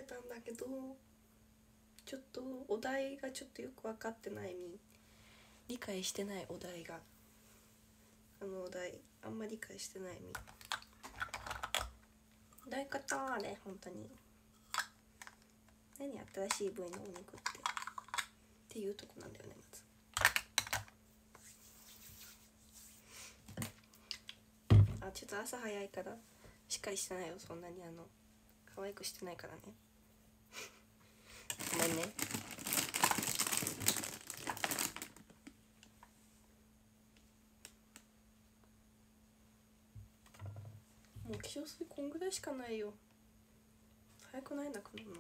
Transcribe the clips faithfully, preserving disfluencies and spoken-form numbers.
えたんだけど、ちょっとお題がちょっとよく分かってないみ理解してないお題があのお題あんまり理解してないみどういうことあれ本当に何新しい部位のお肉ってっていうとこなんだよね。まずあちょっと朝早いからしっかりしてないよ。そんなにあの可愛くしてないからねごめんね。もう化粧水こんぐらいしかないよ。早くないなくなるの。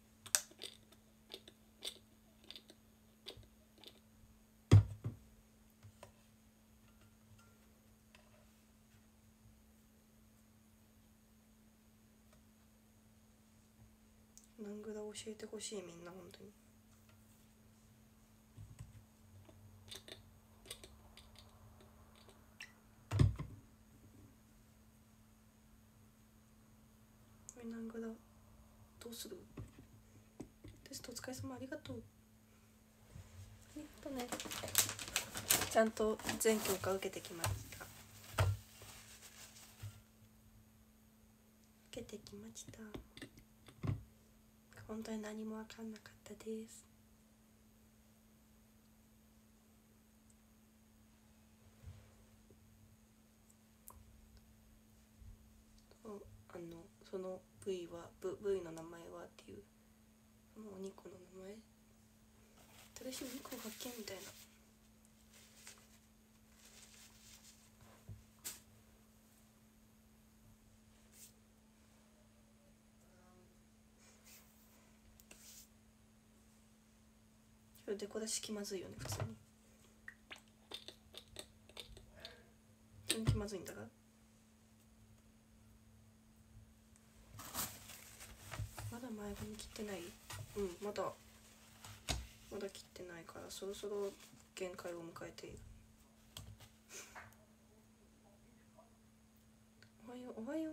何グラ教えてほしいみんな本当に。何グラどうする？テストお疲れ様ありがとう。ありがとうね。ちゃんと全教科受けてきました。受けてきました。本当に何も分かんなかったです。あのその部位は部部位の名前はっていう、そのお肉の名前、新しいお肉を発見みたいな。それでこれし気まずいよね普通に。普通に気まずいんだが。まだ前髪切ってない？うん、まだまだ切ってないからそろそろ限界を迎えている。おはようおはよう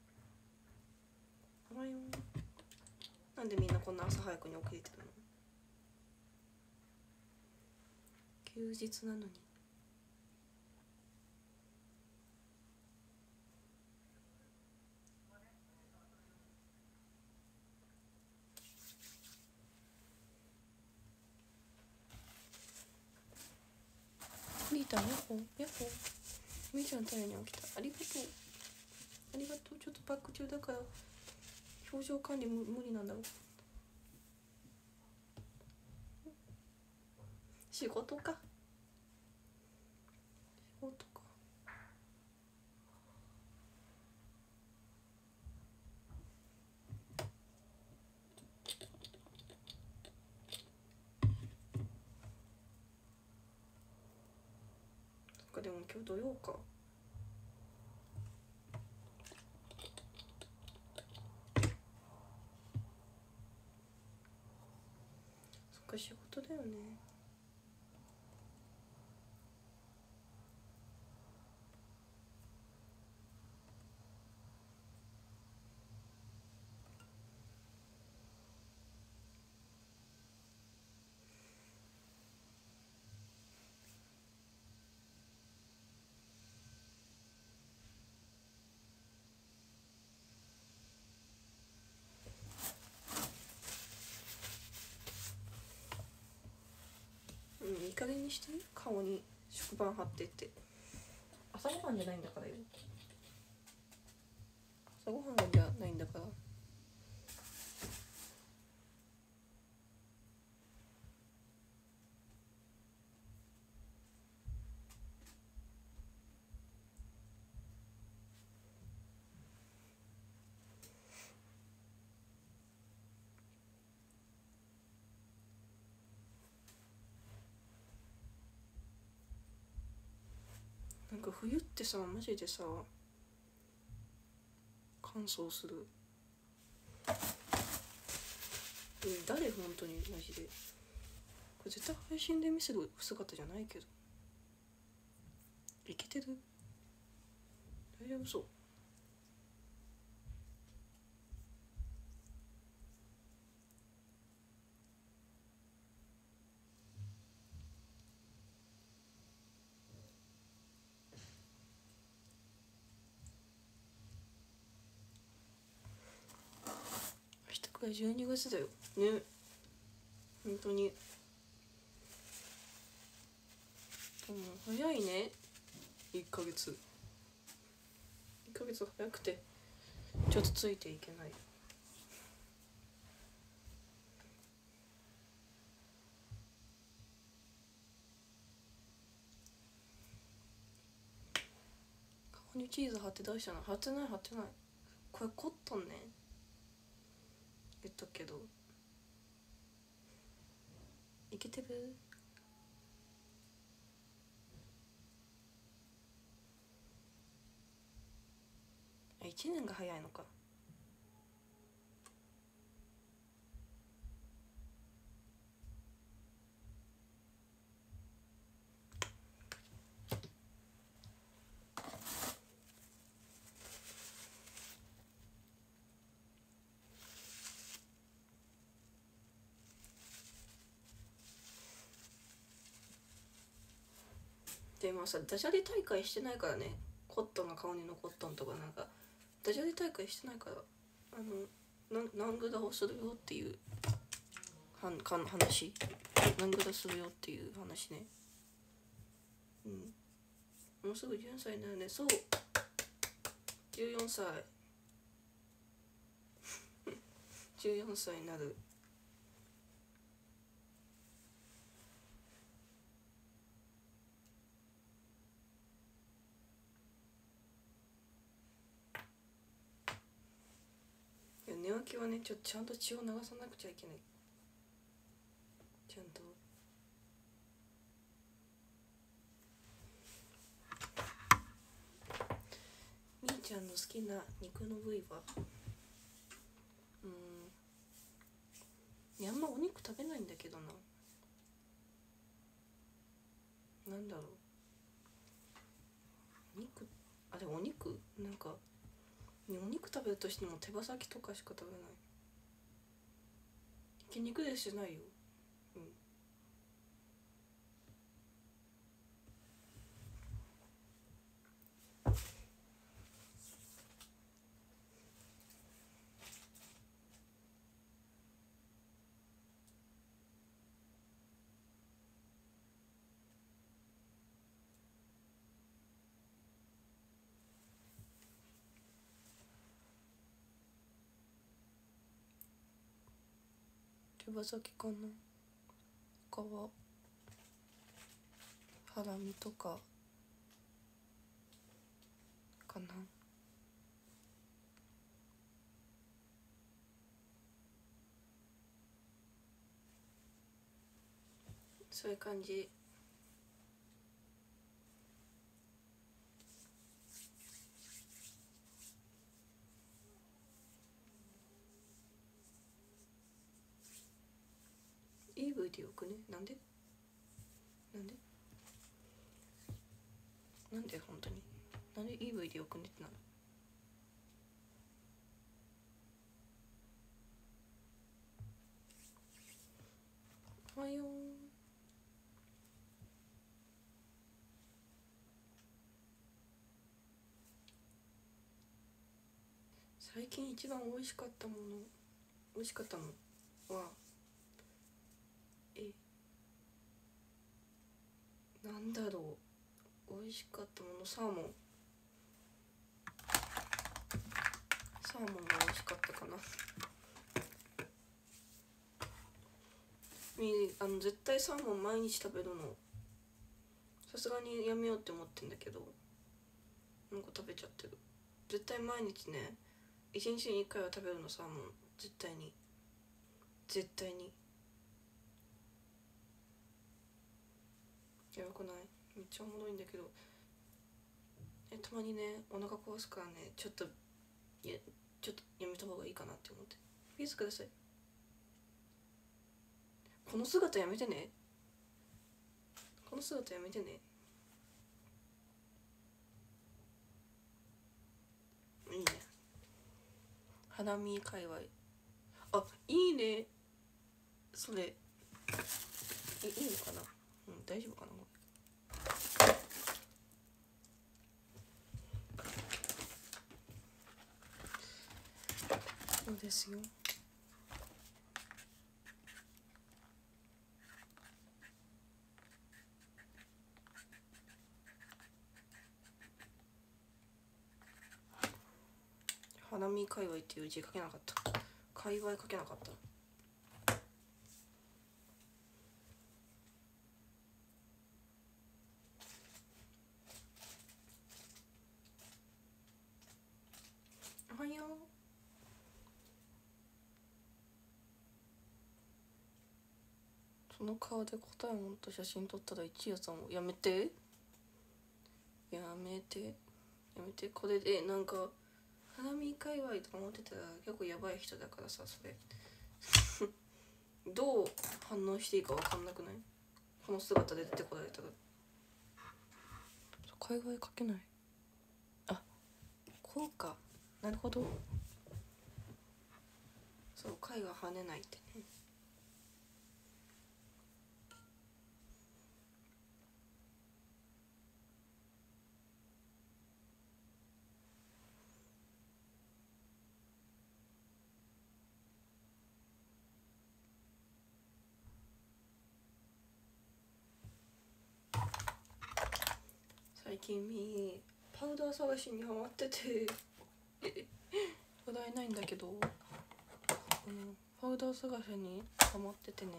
おはよう。なんでみんなこんな朝早くに起きれてるの？休日なのに。リータンヤッホーヤッホー。みーちゃん太陽に起きた。ありがとうありがとう。ちょっとパック中だから表情管理無無理なんだろう。仕事か仕事か。そっかでも今日土曜か。そっか仕事だよね。うん、いい加減にして顔に食パン貼ってって。朝ごはんじゃないんだからよ。朝ごはんじゃないんだから。なんか冬ってさマジでさ乾燥する。誰本当にマジでこれ絶対配信で見せる姿じゃないけどいけてる？大丈夫そう？ これじゅうにがつだよね。本当にでも早いね。いっかげついっかげつ早くてちょっとついていけない。顔にチーズ貼って出したの？貼ってない貼ってない。これコットンね。言ったけどいけてる？いちねんが早いのか。でもさ、ダジャレ大会してないからね。コットンが顔に残っとんとか、なんかダジャレ大会してないから、あのな何グダをするよっていうはんか話、何グダするよっていう話ね。うん、もうすぐじゅうよんさいになるね。そう、じゅうよんさいじゅうよんさいになる。寝起きはね、ちょっとちゃんと血を流さなくちゃいけない。ちゃんとみーちゃんの好きな肉の部位は、うーん、いや、あんまお肉食べないんだけどな。なんだろう、お肉、あれお肉なんか、お肉食べるとしても手羽先とかしか食べない。ひき肉でしないよ。うん。手羽先かな。他はハラミとかかな。そういう感じ。いい ブイ でよくね。なんでなんでなんで本当になんで イーブイ でよくねってなる。おはよう。最近一番美味しかったもの美味しかったのは、えなんだろう、美味しかったもの、サーモンサーモンが美味しかったかな。みあの絶対サーモン毎日食べるのさすがにやめようって思ってんだけど、なんか食べちゃってる。絶対毎日ね、一日に一回は食べるの、サーモン。絶対に絶対に。やばくない？めっちゃおもろいんだけど、えたまにねお腹壊すからね、ちょっといやちょっとやめた方がいいかなって思って。ピースください。この姿やめてね。この姿やめてね。いいね。ハラミ界隈。あ、いいね。それ。え、いいのかな。うん、大丈夫かな。そうですよ。 見界隈っていう字書けなかった。界隈書けなかった。おはよう。その顔で答えを持った写真撮ったら一夜さんもやめてやめてやめて。これでなんか花見界隈とか思ってたら結構やばい人だからさ、それどう反応していいか分かんなくない？この姿で出てこられたら。界隈書けない。あ、こうか。なるほど。そう、貝が跳ねないってね。最近みパウダー探しにハマってて話題ないんだけど、うん、パウダー探しにハマっててね、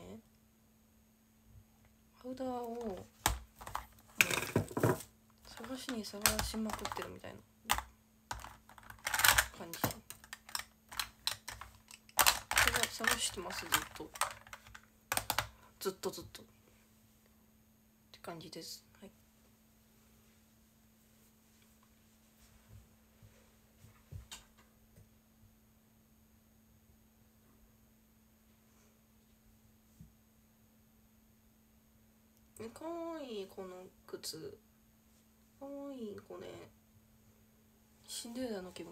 パウダーを、うん、探しに探しまくってるみたいな感じ。探してます、ずっとずっとずっとって感じです。はい。かわいいこの靴、かわいいこれ、シンデレラの気分。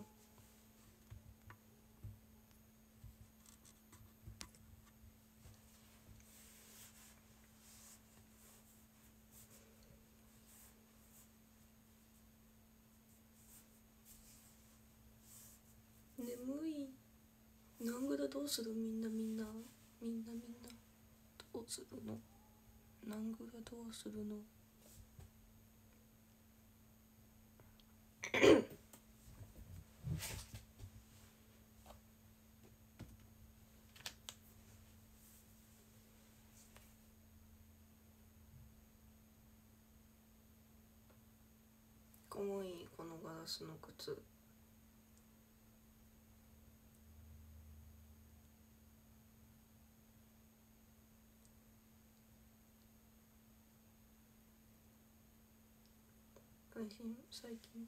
眠い。何グラどうする？みんなみんなみんなみんなどうするの？何グラどうするの？かわいいこのガラスの靴。最近最近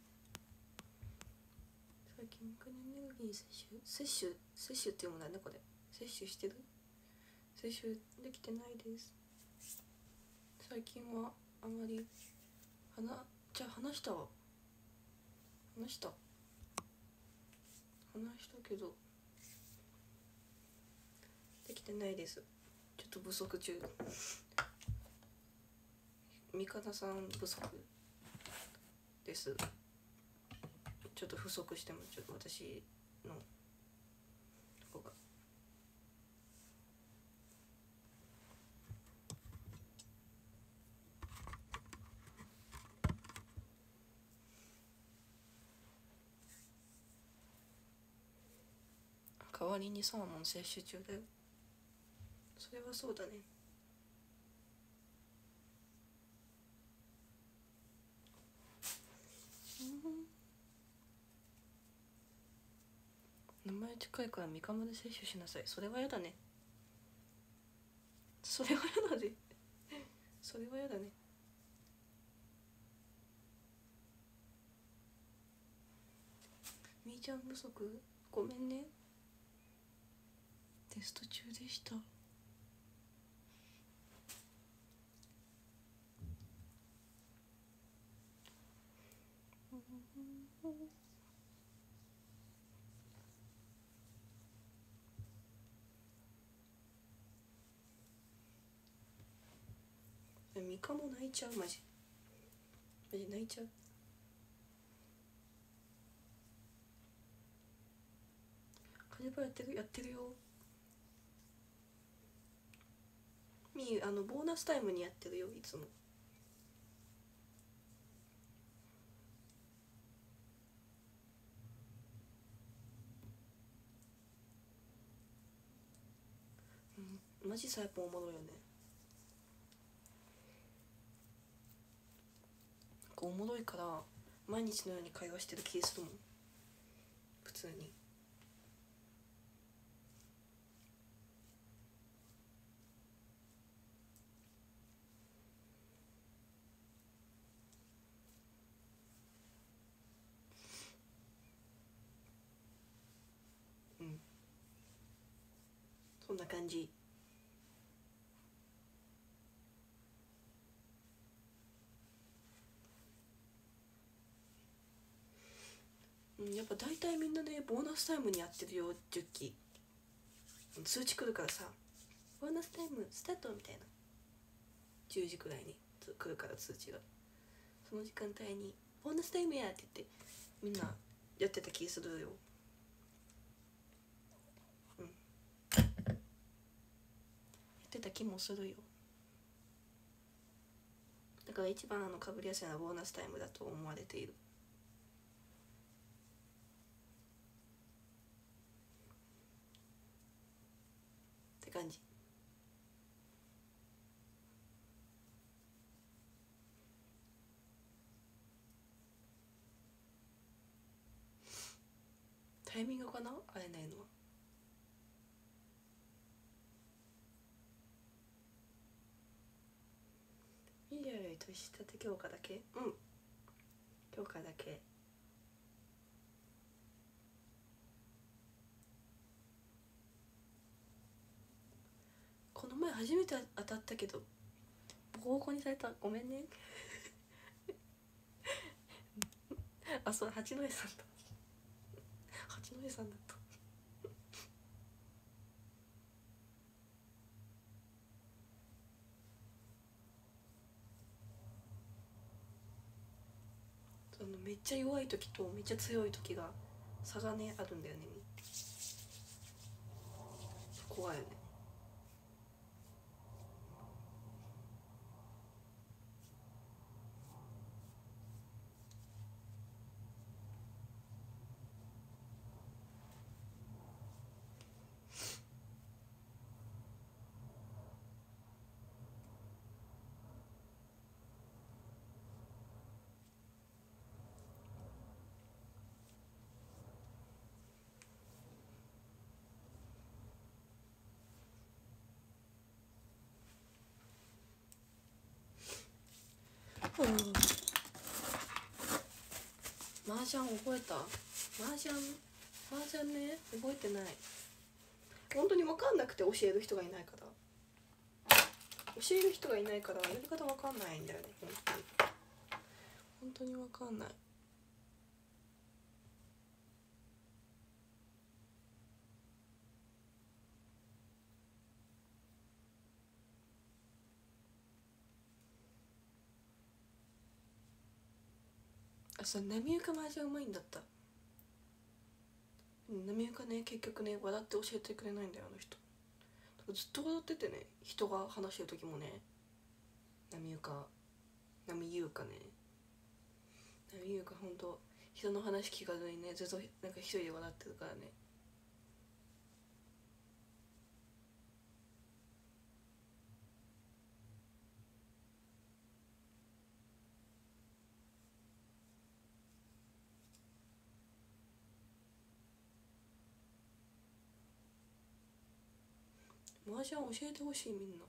最近クネエネルギー摂取摂取摂取っていうものだね。これ摂取してる？摂取できてないです。最近はあまり話じゃあ話したわ話した話したけどできてないです。ちょっと不足中。味方さん不足です。ちょっと不足してもちょっと私のとこが。代わりにサーモン摂取中だよ。それはそうだね。名前近いから三釜で摂取しなさい。それはやだね。それはやだねそれはやだね。みーちゃん不足ごめんね。テスト中でした。ミカも泣いちゃう。マジマジ泣いちゃう。カジバやってるやってるよ。みーあのボーナスタイムにやってるよいつも。 マジサイポンおもろいよね。おもろいから毎日のように会話してる気するもん普通に。うん、そんな感じ。うん、やっぱ大体みんなねボーナスタイムにやってるよ。じゅっき通知来るからさ、ボーナスタイムスタートみたいな、じゅうじくらいに来るから通知が。その時間帯にボーナスタイムやって言ってみんなやってた気するよ。うん、やってた気もするよ。だから一番あのかぶりやすいのはボーナスタイムだと思われているって感じ。タイミングかな、会えないのは。いいやより年下って教科だけ。うん、教科だけ。この前初めて当たったけどボコボコにされた。ごめんねあ、そう、八戸さんだ八戸さんだったそのめっちゃ弱い時とめっちゃ強い時が差がねあるんだよね。怖いよね。うん、麻雀覚えた？麻雀麻雀ね覚えてない。本当に分かんなくて教える人がいないから、教える人がいないからやり方分かんないんだよね。本当に本当に分かんない。あ、そう、波床麻雀うまいんだった。波床ね結局ね笑って教えてくれないんだよあの人。ずっと笑っててね、人が話してる時もね、波床波床ね波床ほんと人の話聞かずにねずっとなんか一人で笑ってるからね。麻雀教えてほしいみんな。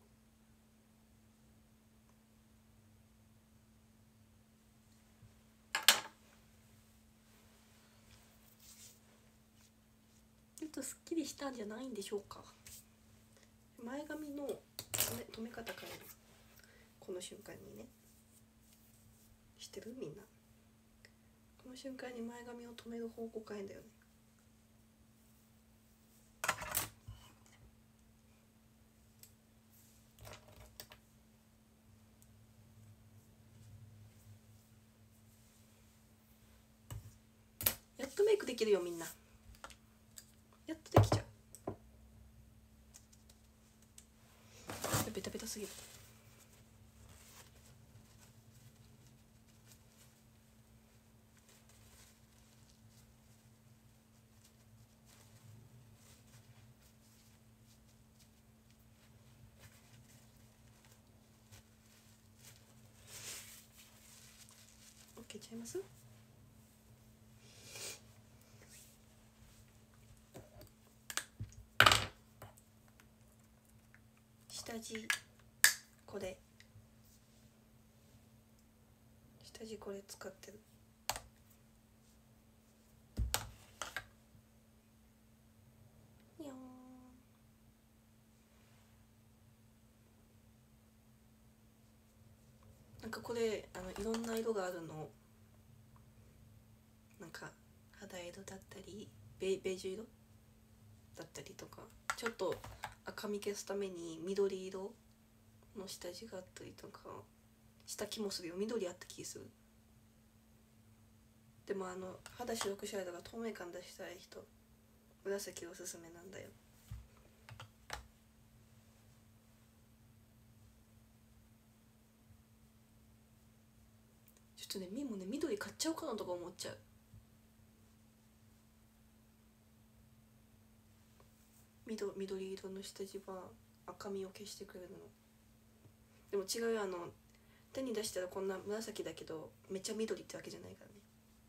ちょっとすっきりしたんじゃないんでしょうか。前髪の止め止め方変える。この瞬間にね、知ってるみんな。この瞬間に前髪を止める方向変えんだよね。やっとメイクできるよみんな。やっとできちゃう。ベタベタすぎる。 ちゃいます？下地これ下地これ使ってる。にゃーん。なんかこれあのいろんな色があるの。なんか肌色だったり ベ, ベージュ色だったりとか、ちょっと赤み消すために緑色の下地があったりとかした気もするよ。緑あった気する。でもあの肌白くしたいとか透明感出したい人、紫おすすめなんだよ。ちょっとね、みーもね緑買っちゃおうかなとか思っちゃう。緑, 緑色の下地は赤みを消してくれるの。でも違うよ、あの手に出したらこんな紫だけどめっちゃ緑ってわけじゃないからね。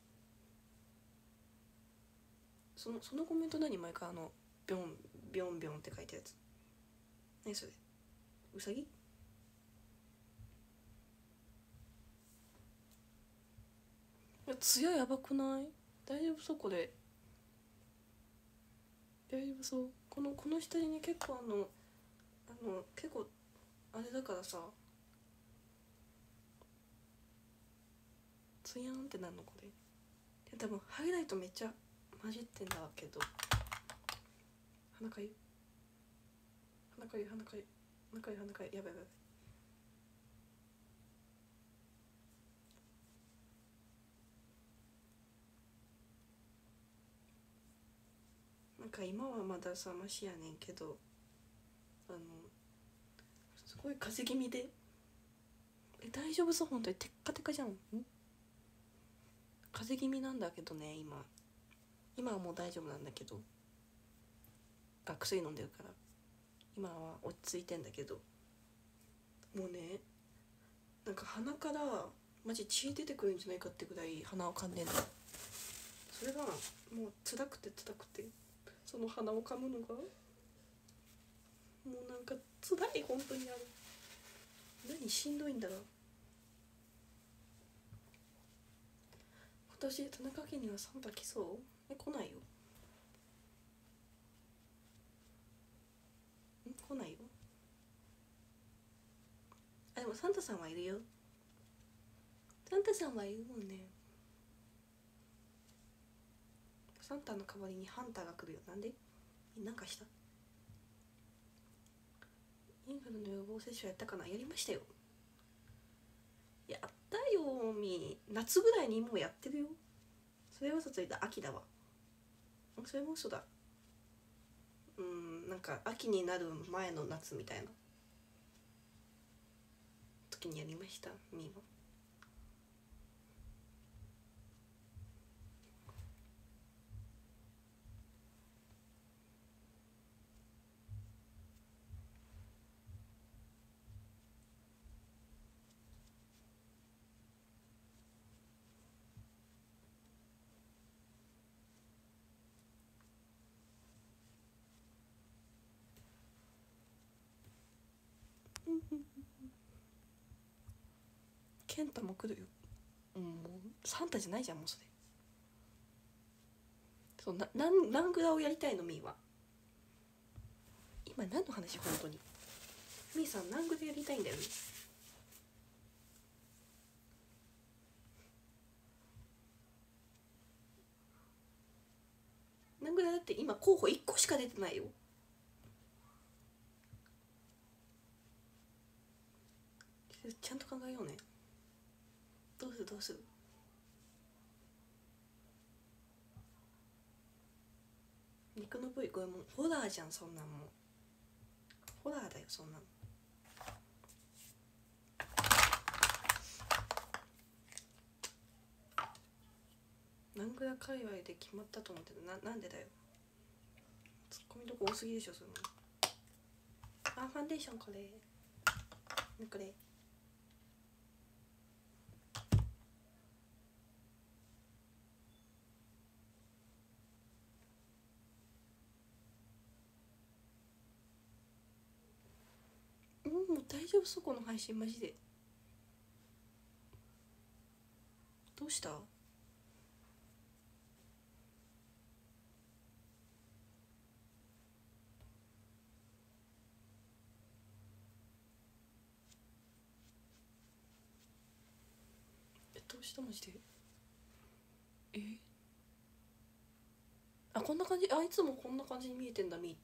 そのそのコメント何？前かあのビョンビョンビョンって書いたやつ何それ？うさぎ？いやツヤやばくない？大丈夫そう？これ大丈夫そう？このこの下にね結構あのあの結構あれだからさ、ツヤンってなんのこれ。で多分ハイライトめっちゃ混じってんだけど、鼻かゆ鼻かゆ鼻かゆ鼻かゆ鼻かゆやばいやばい。なんか今はまださマシやねんけど、あのすごい風邪気味で、え大丈夫そう？本当にテッカテカじゃん。ん風邪気味なんだけどね、今今はもう大丈夫なんだけど、あ薬飲んでるから今は落ち着いてんだけど、もうねなんか鼻からマジ血出てくるんじゃないかってぐらい鼻をかんでんの。それがもう辛くて辛くて、その鼻をかむのがもうなんか辛い。本当にある。何しんどいんだな。今年田中家にはサンタ来そう？え来ないよ。ん来ないよ。あでもサンタさんはいるよ。サンタさんはいるもんね。サンタの代わりにハンターが来るよ。なんで？なんかした？インフルの予防接種やったかな？やりましたよ。やったよみ。夏ぐらいにもうやってるよ。それは嘘ついた。秋だわ。それも嘘だ。うんなんか秋になる前の夏みたいな時にやりました。みーもケンタも来るよ。うんもうサンタじゃないじゃんもうそれ。そうななんラングラをやりたいのみーは。今何の話？本当にみーさんラングラやりたいんだよね。ラングラだって今候補いっこしか出てないよ。ちゃんと考えようね。どうするどうする？肉の部位これもうホラーじゃん。そんなんもうホラーだよそんなの。ラングラ界隈で決まったと思ってる。ななんでだよ。ツッコミどこ多すぎでしょその。あファンデーションこれこれ丈夫そこの配信マジで。どうした？え、どうしたマジで。え、あ、こんな感じ。あ、いつもこんな感じに見えてんだ、みーって。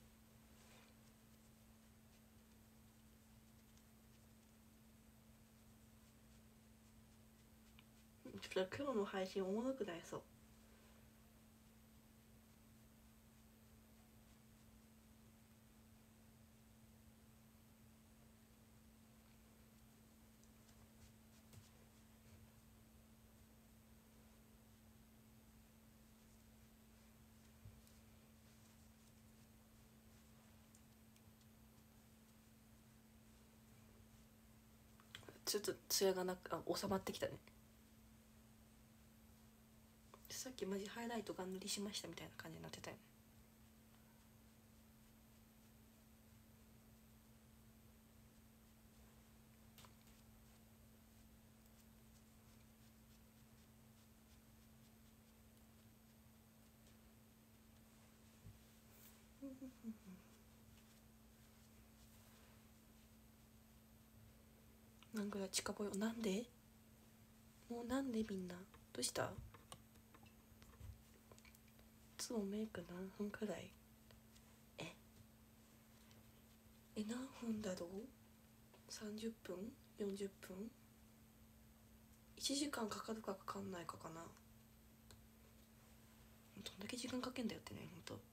ちょっと今日の配信おもろくなりそう。ちょっと艶がなく、あ、収まってきたね。さっきマジハイライトが塗りしましたみたいな感じになってたよね。なんか近ぼよ。なんでもうなんでみんなどうした？いつもメイク何分くらい？ええ何分だろう？ さんじゅっ 分 よんじゅっ 分いちじかんかかるかかかんないかかな。どんだけ時間かけんだよってね、ほんと。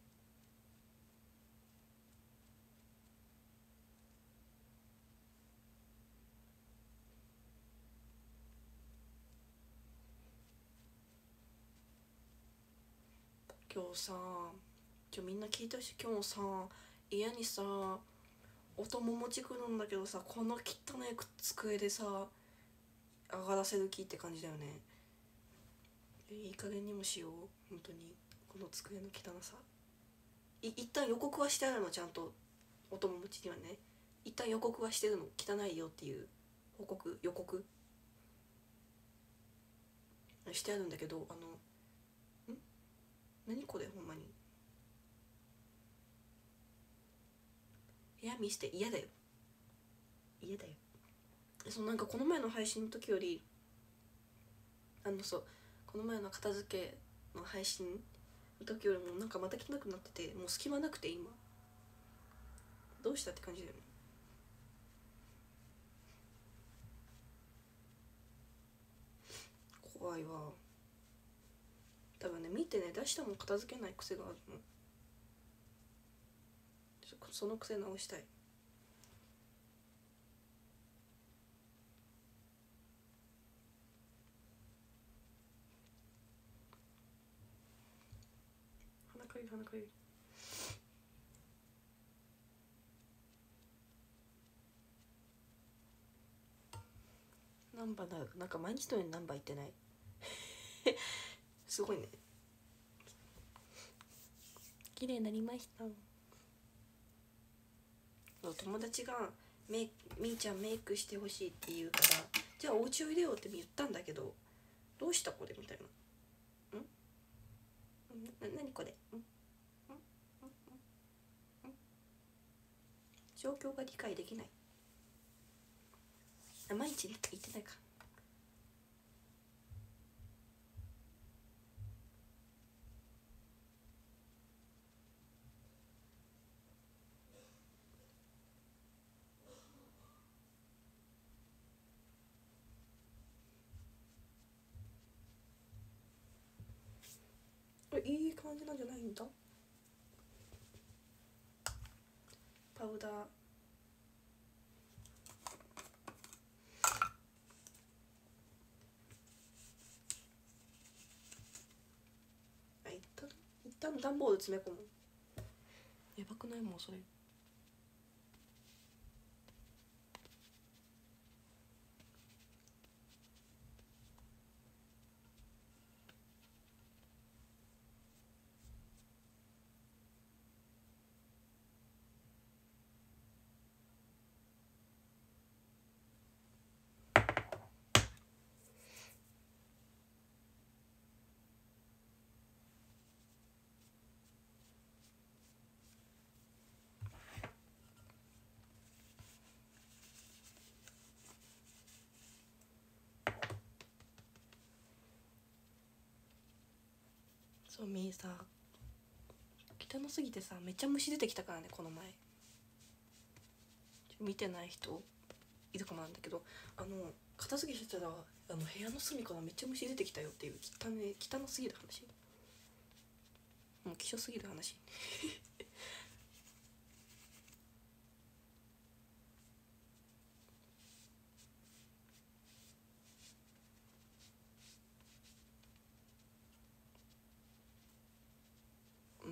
今日さ、ちょみんな聞いてほしい。今日さ、家にさお供持ち来るんだけどさ、この汚い机でさ上がらせる気って感じだよね。いい加減にもしよう本当に。この机の汚さ、い一旦予告はしてあるの、ちゃんとお供持ちにはね。一旦予告はしてるの、汚いよっていう報告、予告してあるんだけど、あのん何これほんまに。部屋見せて嫌だよ、嫌だよ。そうなんかこの前の配信の時より、あのそうこの前の片付けの配信の時よりもなんかまた汚くなってて、もう隙間なくて今どうしたって感じだよね。怖いわ。多分ね、見てね、出したもん片付けない癖があるの。その癖直したい。鼻かゆい鼻かゆい。ナンバーなる、なんか毎日のようにナンバー行ってないすごいね。綺麗になりました。友達がメイみーちゃんメイクしてほしいって言うから、じゃあお家おいでよって言ったんだけど、どうしたこれみたいな。んな、なにこれ。んんんん状況が理解できない。あ、毎日言ってないか。いい感じなんじゃないんだ。パウダーあ、一旦一旦段ボール詰め込む。やばくない？もうそれ。 そうみーさ汚すぎてさめっちゃ虫出てきたからねこの前。見てない人いるかもなんだけど、あの片付けしてたらあの部屋の隅からめっちゃ虫出てきたよっていう汚ね汚すぎる話、もう希少すぎる話うん。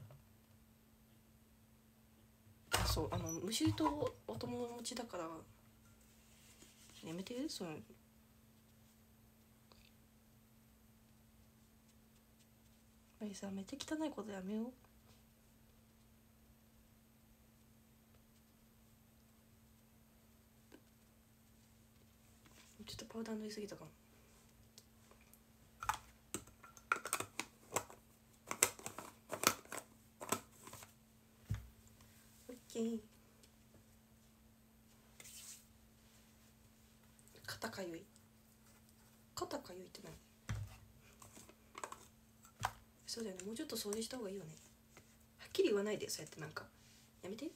あそうあの虫とお友達だからやめてそのさめっちゃ汚いことやめよう。ちょっとパウダー塗りすぎたかも。オッケー。肩かゆい肩かゆいって何？そうだよね、もうちょっと掃除した方がいいよね。はっきり言わないでそうやってなんかやめて。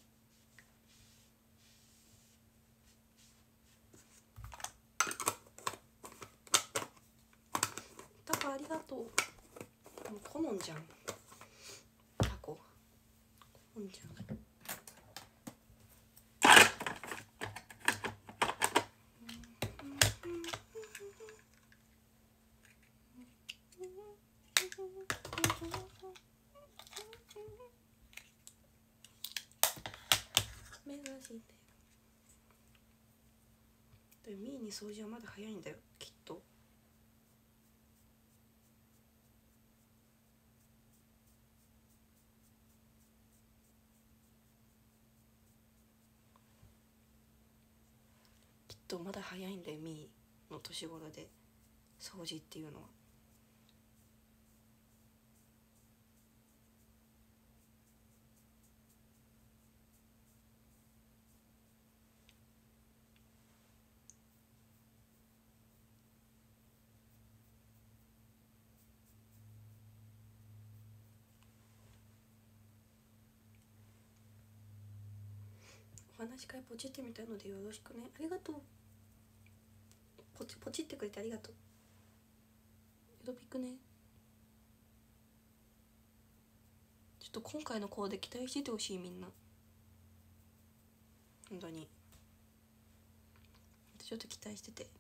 タコありがとう。もうコモンじゃんタコ、コモンじゃん。目指してでミーに掃除はまだ早いんだよきっと。きっとまだ早いんだよミーの年頃で掃除っていうのは。お話し会ポチってみたいのでよろしくね。ありがとう。ポチポチってくれてありがとう。よろぴくね。ちょっと今回のコーデ期待しててほしいみんな。本当にちょっと期待してて。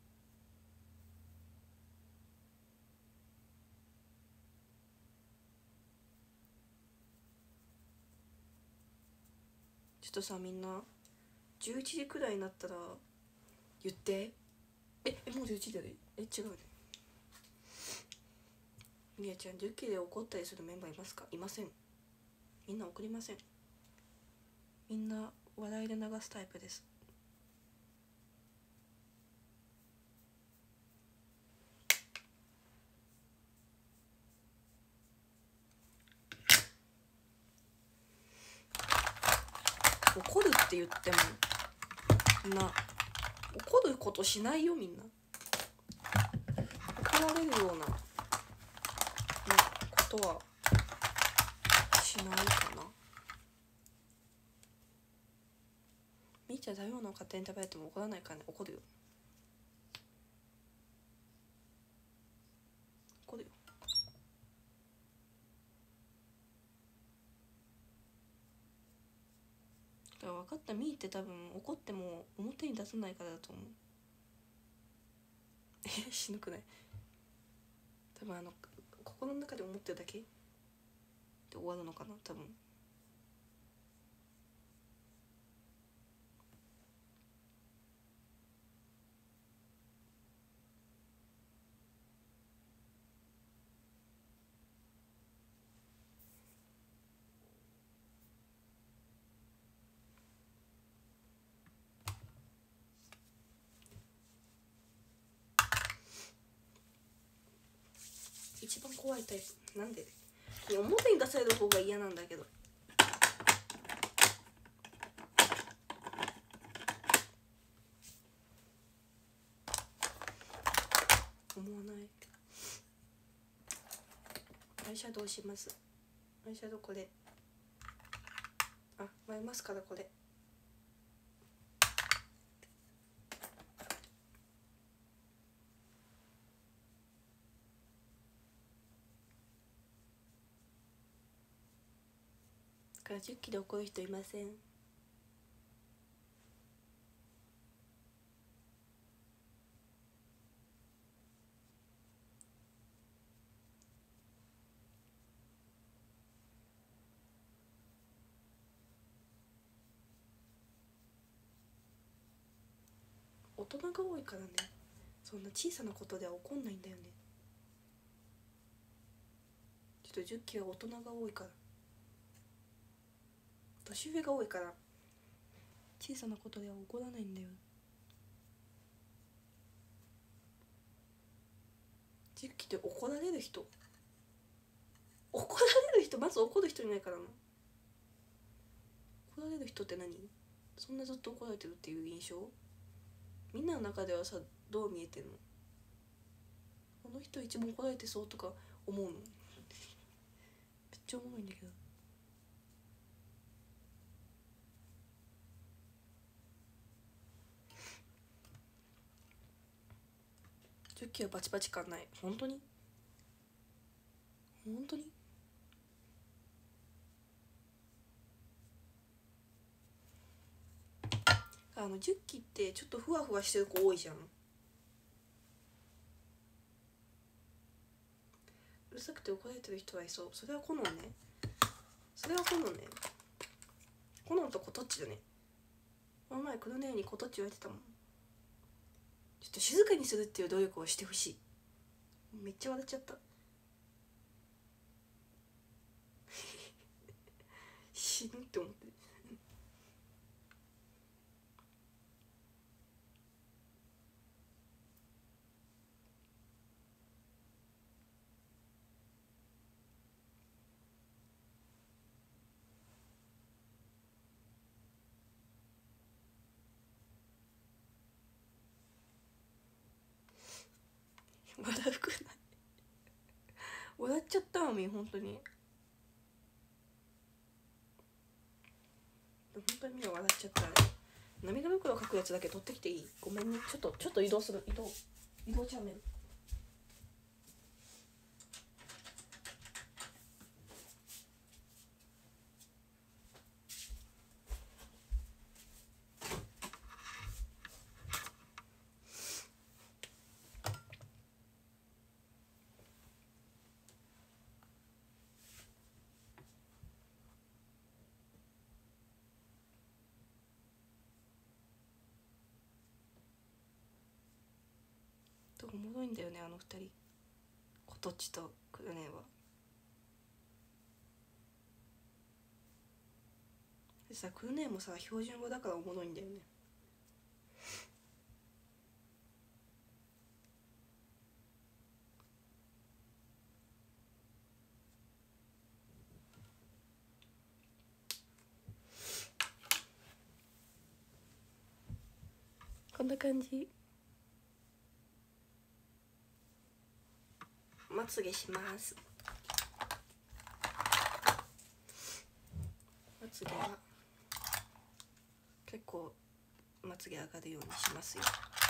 ちょっとさみんなじゅういちじくらいになったら言って。ええもうじゅういちじだね。え違うね。みやちゃんじゅっきで怒ったりするメンバーいますか？いません。みんな怒りません。みんな笑いで流すタイプです。怒るって言ってもな怒ることしないよみんな。怒られるようなことはしないかな。みーちゃん食べ物を勝手に食べられても怒らないからね。怒るよ怒るよ。だから分かった。みーって多分怒っても表に出さないからだと思う。えしぬくない？多分あの心の中で思ってるだけで終わるのかな多分。一番怖いタイプなんで？いや表に出される方が嫌なんだけど。思わない。 ドウします。アイシャドウこれ、あ、前マスカラこれ。だからじゅっきで怒る人いません。大人が多いからね、そんな小さなことでは怒んないんだよね。ちょっとじゅっきは大人が多いから、年上が多いから小さなことでは怒らないんだよ。じゅっきって怒られる人、怒られる人、まず怒る人いないからな。怒られる人って何？そんなずっと怒られてるっていう印象？みんなの中ではさ、どう見えてんの？この人一番怒られてそうとか思うの？めっちゃおもろいんだけど。じゅっきはバチバチ感ない。本当に本当にあのじゅっきってちょっとふわふわしてる子多いじゃん。うるさくて怒られてる人はいそう。それはコノンね。それはコノンね。コノンとコトッチだね。この前黒ネにコトッチ言われてたもん。ちょっと静かにするっていう努力をしてほしい。めっちゃ笑っちゃった。死ぬって思って。笑うくない笑っちゃったわみん、本当に本当にみんな笑っちゃった。涙袋かくやつだけ取ってきていい？ごめんね、ちょっとちょっと移動する。移動移動チャンネル。おもろいんだよね、あの二人、コトッチとクルネは。でさ、クルネもさ標準語だからおもろいんだよね。こんな感じ。まつげします。まつげは結構まつげ上がるようにしますよ。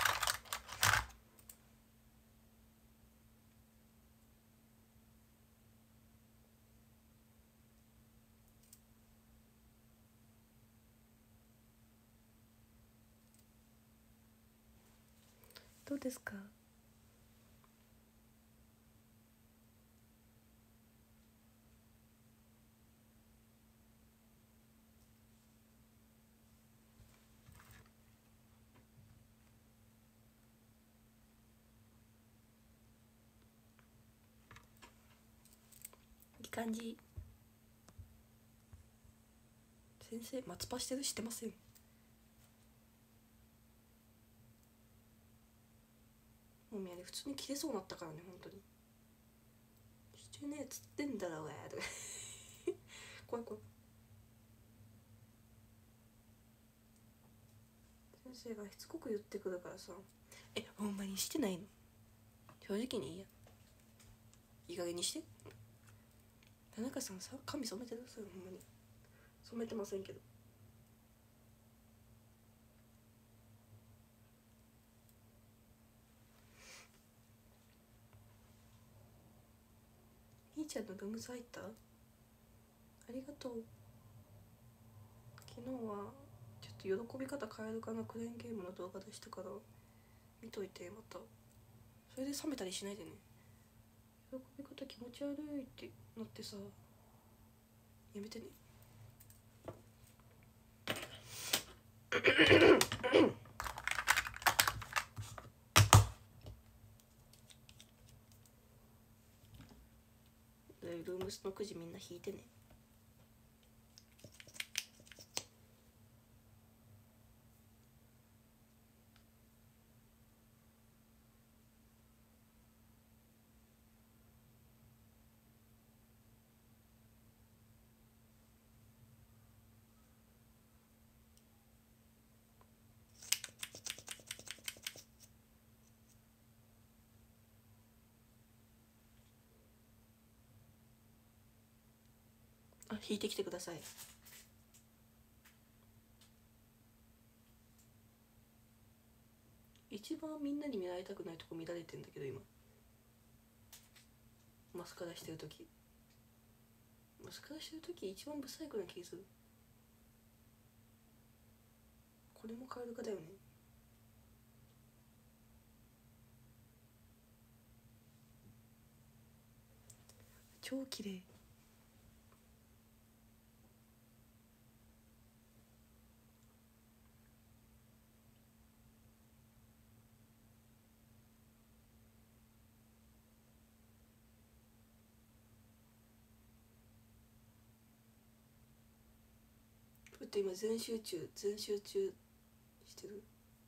どうですか？いい感じ。先生松葉してる知ってますよ。もみあれ普通に切れそうになったからね、本当に。してねえつってんだろうがとか怖い怖い。先生がしつこく言ってくるからさ、え、ほんまにしてないの？正直にいいや、いい加減にして。 田中さんさ髪染めてください。ほんまに染めてませんけど。みーちゃんのルームズ入った？ありがとう。昨日はちょっと喜び方変えるかな、クレーンゲームの動画出したから見といて。またそれで冷めたりしないでね。喜び方気持ち悪いってなってさ、やめてね。ルームスのくじみんな引いてね。あ、引いてきてください。一番みんなに見られたくないとこ見られてんだけど今。マスカラしてる時マスカラしてる時一番ブサイクな気がする。これもカエル化だよね。超綺麗。ちょっと今全集中全集中してる。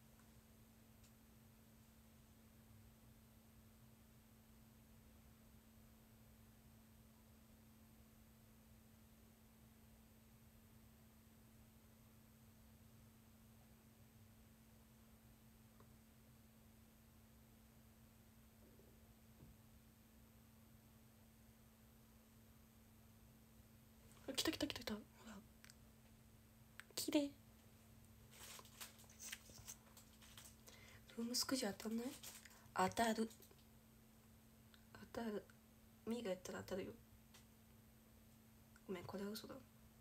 あ、来た来た来た来た。ほら綺麗。ルームスくじ当たんない？当たる当たる。ミーがやったら当たるよ。ごめん、これは嘘だ。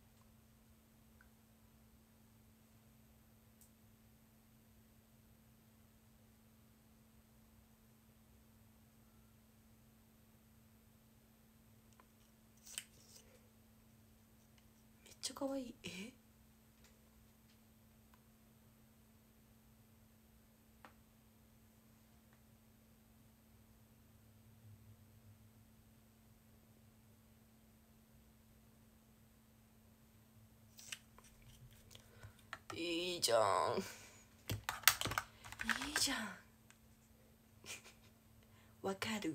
めっちゃ可愛い。え、いいじゃんいいじゃん。わかる？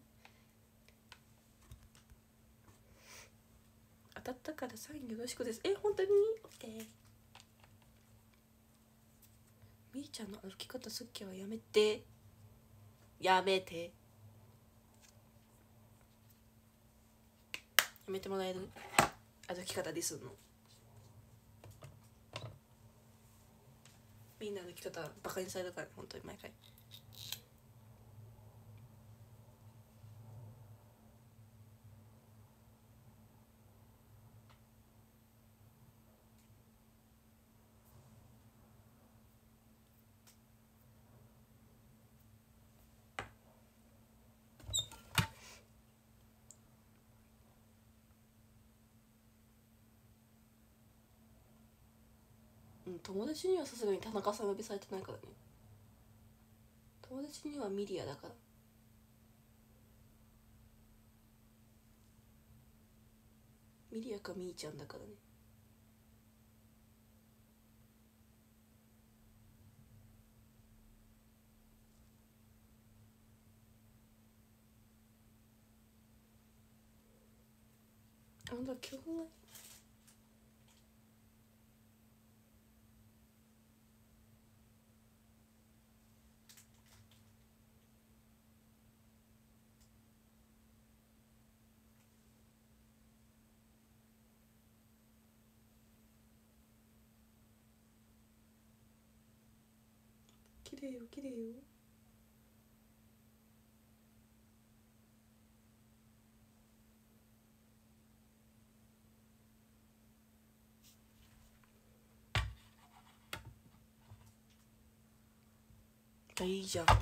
当たったからサインよろしくです。え、本当に？オッケー。みーちゃんの歩き方すっきはやめてやめてやめてもらえる？歩き方ですんの。みんな歩き方バカにされるから、本当に毎回。うん、友達にはさすがに田中さん呼びされてないからね。友達にはミリアだから。ミリアかみーちゃんだからね。あんだ今日は麗よ綺麗よ。いいじゃん。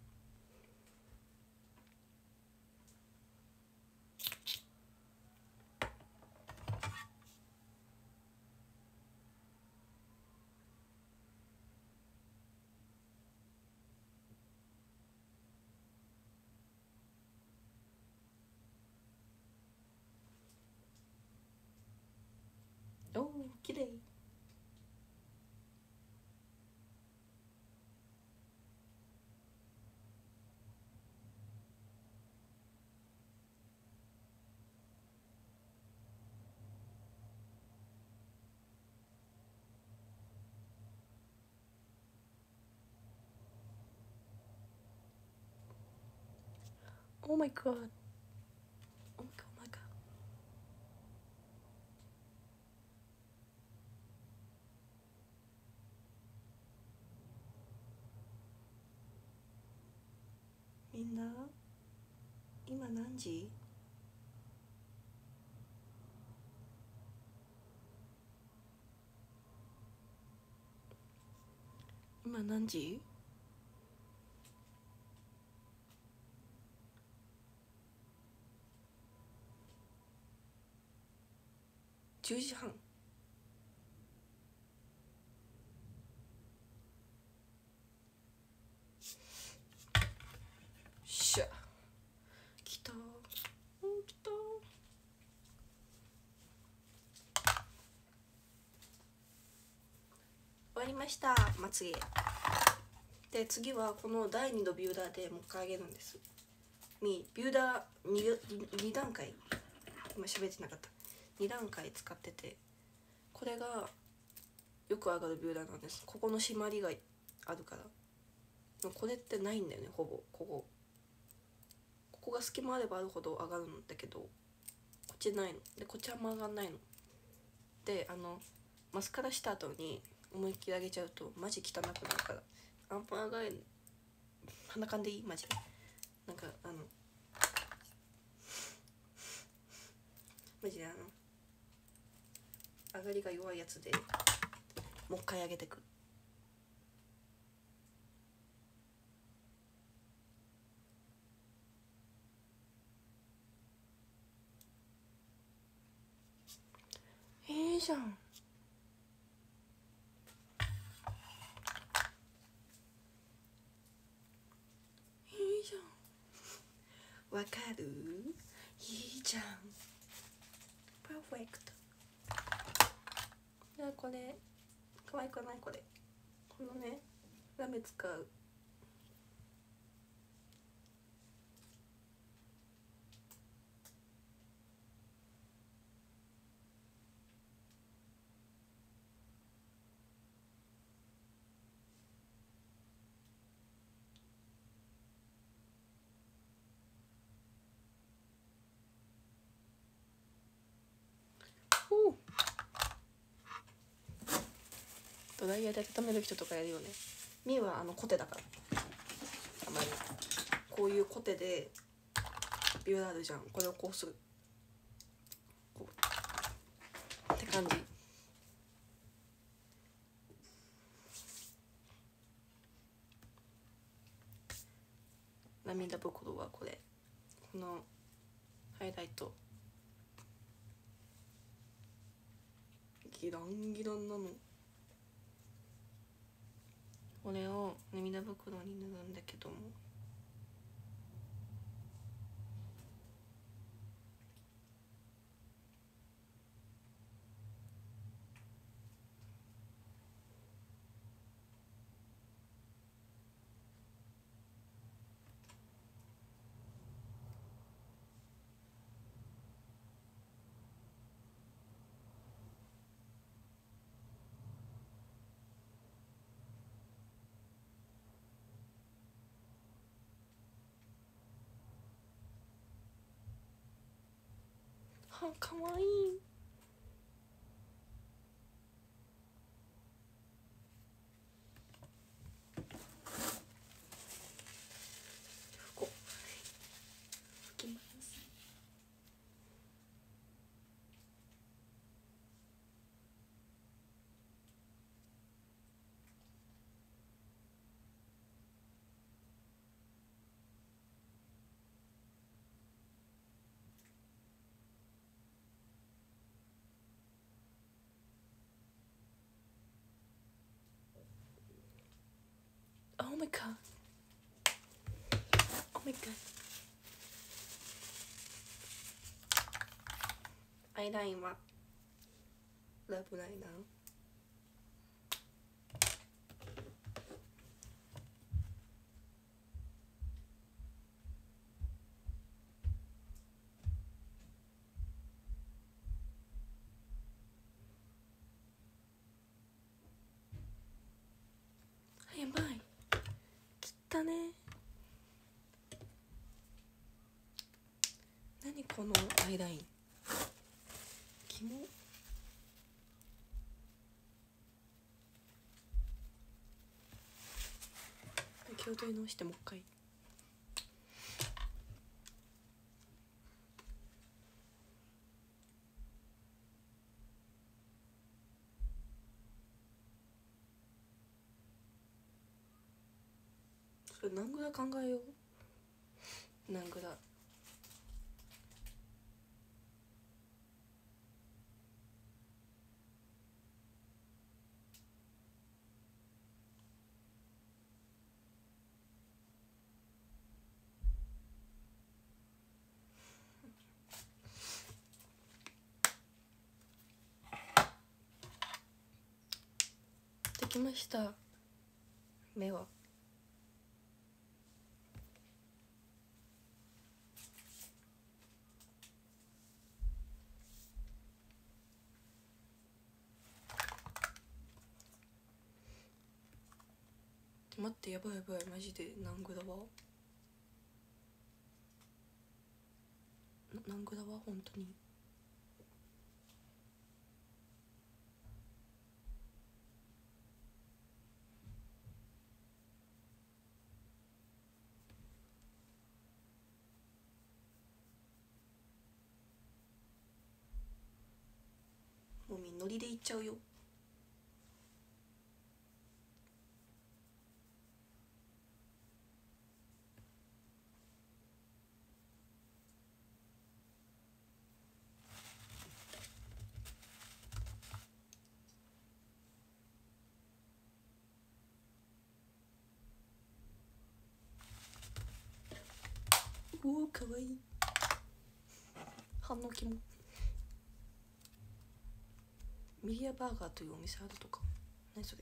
おお綺麗。Oh my god. Oh my god, oh my god. みんな今何時？今何時？じゅうじはん。しゃ来た。うん来た。終わりました、まつげで。次はこのだいにのビューダーでもう一回上げるんです。みビューダー 2, に段階今喋ってなかったに段階使ってて、これがよく上がるビューダーなんです。ここの締まりがあるから。これってないんだよね、ほぼ。ここここが隙間あればあるほど上がるんだけど、こっちないので、こっちあんま上がんないので、あのマスカラした後に思いっきり上げちゃうとマジ汚くなるから、あんま上がる鼻かんでいいマジで。なんかあのマジであの上がりが弱いやつでもう一回上げてく。いいじゃん。いいじゃん。わかる？いいじゃん。パーフェクト。じゃあこれ可愛くない？これこのねラメ使う。おドライヤーで温める人とかやるよね。みーはあのコテだから、たまにこういうコテでビューラーあるじゃん、これをこうする、こうって感じ。涙袋はこれ、このハイライトギランギランなの。これを涙袋に塗るんだけども、はあかわいい。 my god oh my god アイラインはラブライナーやばい切ったね。何このアイラインキモ。気を取り直してもう一回。それ何グラ考えよう。何グラできました。目は待って、やばいやばい、マジで何グラは何グラは本当にもうみんノリでいっちゃうよ。おおかわいい。反応キモ。ミリアバーガーというお店あるとか。何それ。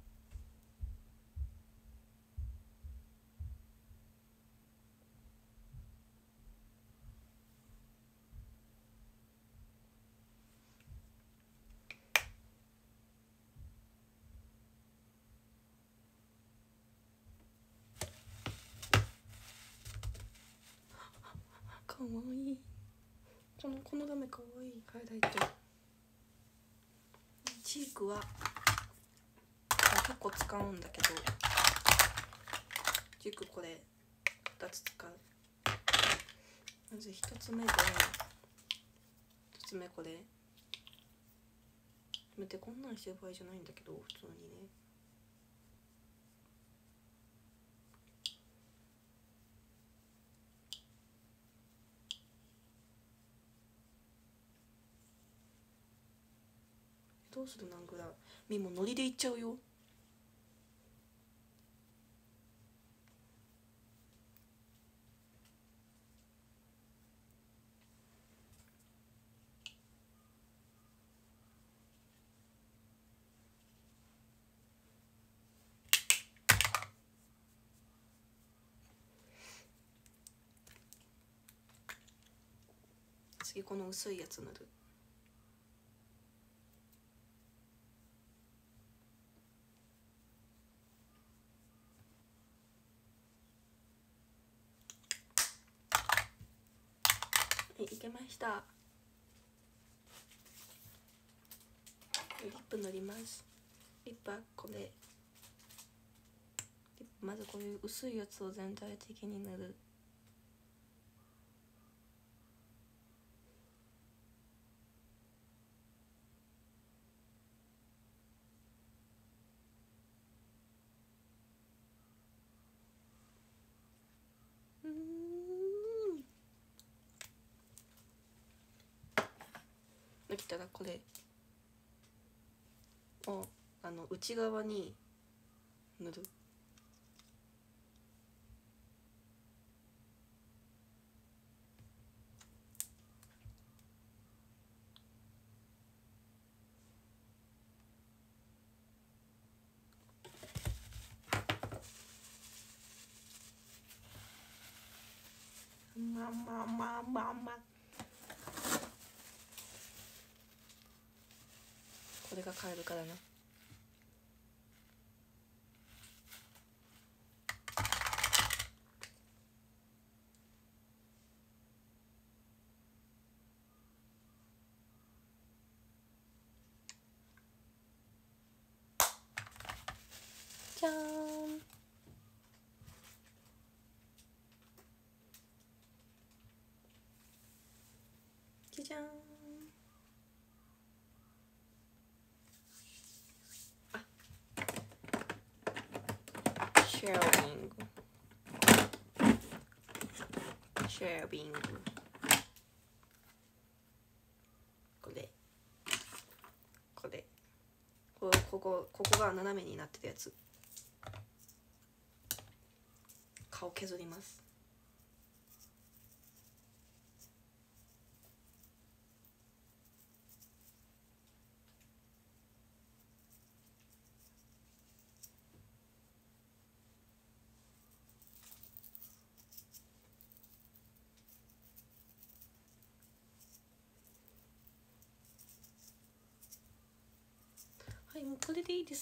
かわいい。このこのダメかわいい。ハイライト。チークは結構使うんだけど、チークこれふたつ使う。まずひとつめで、ひとつめこれ待って、こんなんしてる場合じゃないんだけど、普通にね。どうする。なんぐらみもノリでいっちゃうよ。次この薄いやつ塗る。はい、いけました。リップ塗ります。リップはこれ。リップまずこういう薄いやつを全体的に塗る。うん。できたらこれをあの内側に塗る。 まあまあまあまあまあ、これが買えるからな。じゃーん。じゃじゃーん。あ、シェアリングシェアリングこれこれここここここが斜めになってるやつ、顔削ります。はい、もうこれでいいです。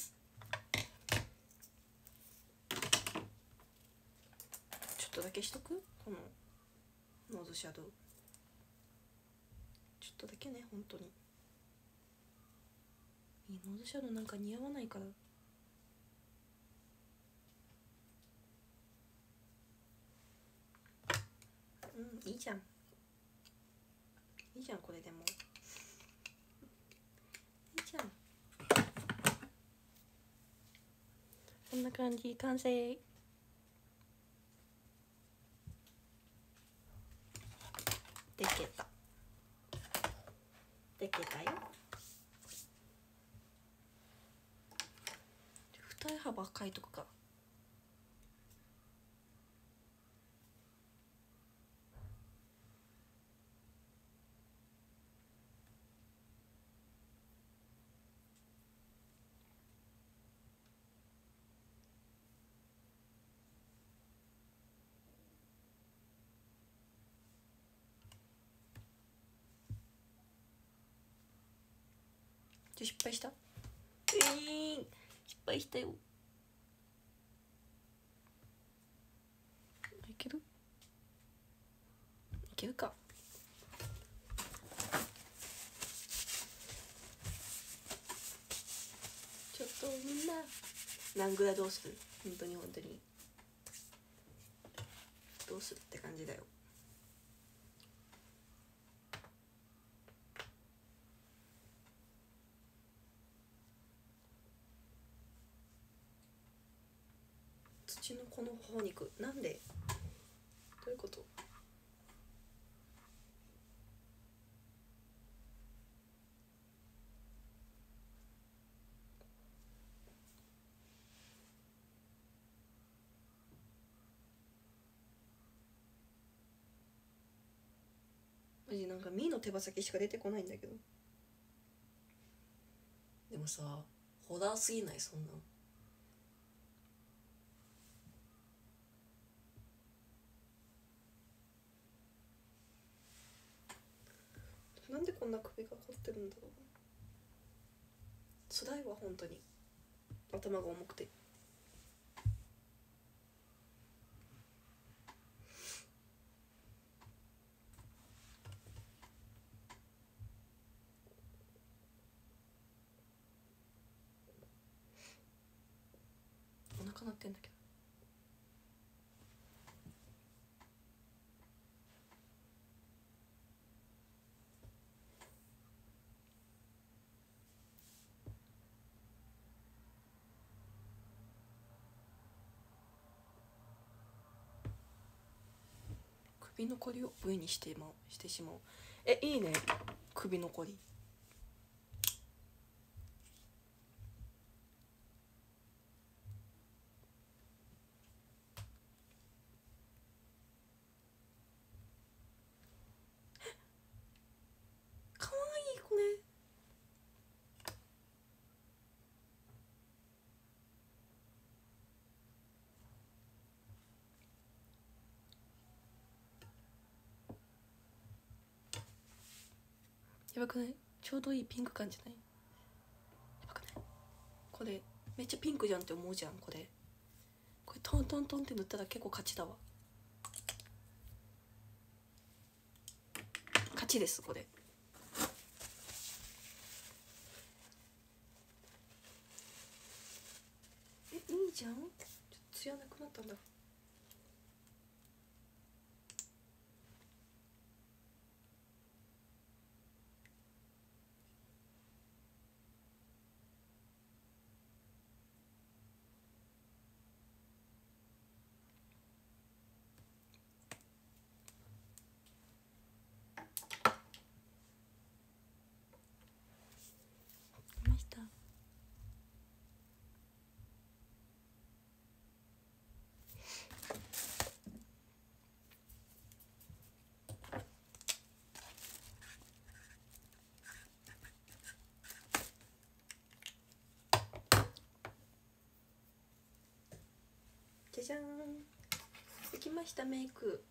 ちょっとだけしとく、このノーズシャドウちょっとだけね、本当にいいノーズシャドウなんか似合わないから。うん、いいじゃんいいじゃん、これでもいいじゃん。こんな感じ、完成。できたできたよ。二重幅描いとくか。失敗した。えー、失敗したよ。いけるいけるか。ちょっとみんな何グラどうする、本当に本当にどうするって感じだよ。土のこの頬肉なんで、どういうこと。マジなんかミーの手羽先しか出てこないんだけど。でもさ、ホラーすぎないそんな。なんでこんな首が凝ってるんだろう。辛いわ本当に、頭が重くて。お腹鳴ってんだけど。首のこりを V にしてまうしてしまう。え、いいね、首のこり。かわいいこれ。 やばくない？ちょうどいいピンク感じゃない？やばくない？これめっちゃピンクじゃんって思うじゃん。これこれトントントンって塗ったら結構勝ちだわ。勝ちですこれ。え、いいじゃん。ちょっと艶なくなったんだ。ました。じゃじゃーん、できました。メイク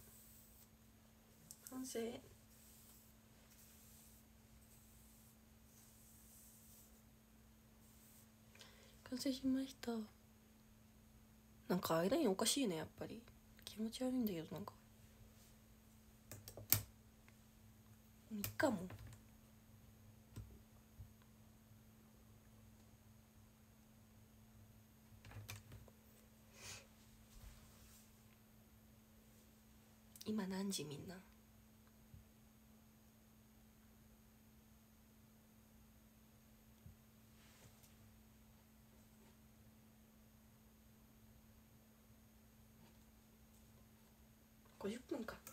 完成。完成しました。なんかアイラインおかしいね、やっぱり気持ち悪いんだけど、なんかいっかも。今何時？みんなごじゅっぷんか。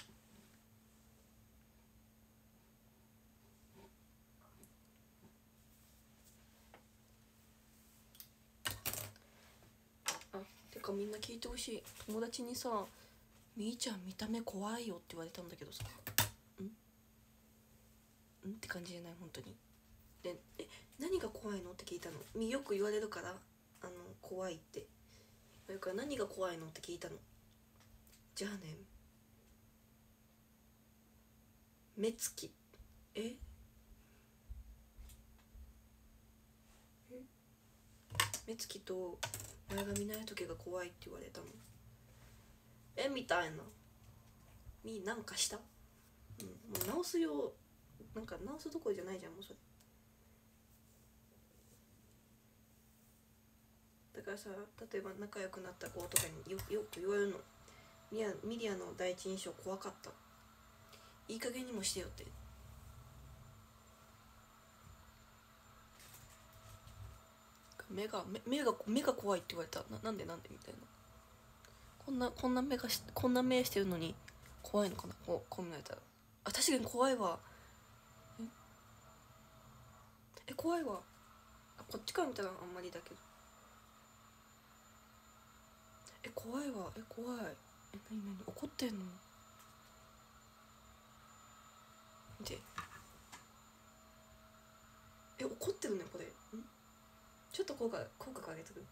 あ、てかみんな聞いてほしい。友達にさ、みーちゃん見た目怖いよって言われたんだけどさ、んんって感じじゃない？本当に。で、え、何が怖いのって聞いたの。みよく言われるから、あの怖いって言われるから、何が怖いのって聞いたの。じゃあね、目つき。ええ目つきと前髪ない時が怖いって言われたの。えみたいな。みなんかした？うん、もう直すよ。なんか直すどころじゃないじゃん、もうそれ。だからさ、例えば仲良くなった子とかによよく言われるの。ミリアミリアの第一印象怖かった、いい加減にもしてよって。目が目目が目が怖いって言われた。 な, なんでなんでみたいな。こんなこんな目がしこんな目してるのに怖いのかな、こうこう見られたら。あ、確かに怖いわ。ええ怖いわ。あ、こっちから見たらあんまりだけど。え怖いわ。え怖い。えなになに怒ってんの？見て。え怒ってるねこれ。んちょっと効果効果上げてくる。